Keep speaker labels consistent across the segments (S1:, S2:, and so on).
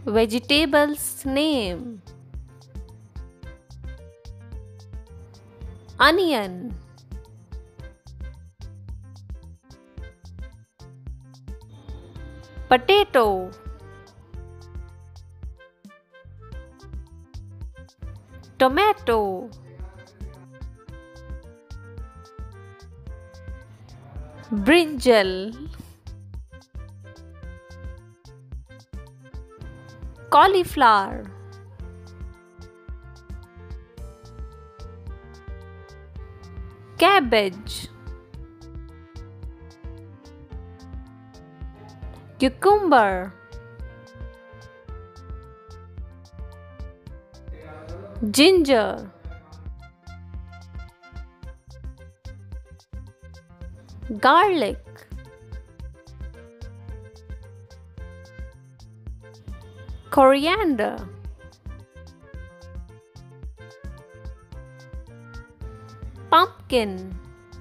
S1: Vegetables name: onion, potato, tomato, brinjal, cauliflower, cabbage, cucumber, ginger, garlic, coriander, pumpkin,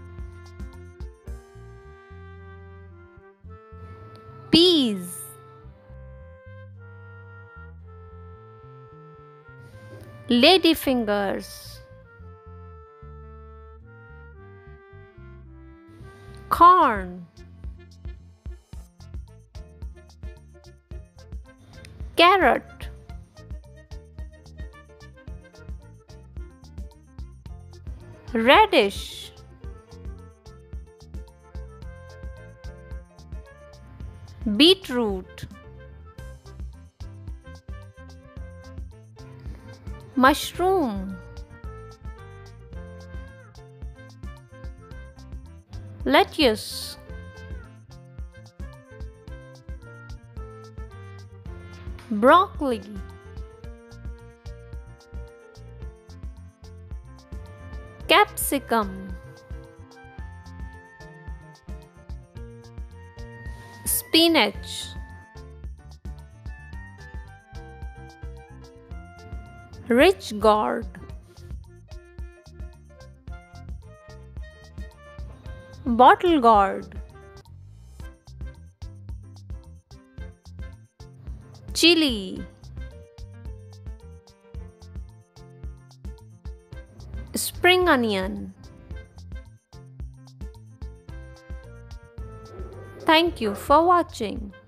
S1: peas, ladyfingers, corn, carrot, radish, beetroot, mushroom, lettuce, broccoli, capsicum, spinach, rich gourd, bottle gourd, chili, spring onion. Thank you for watching.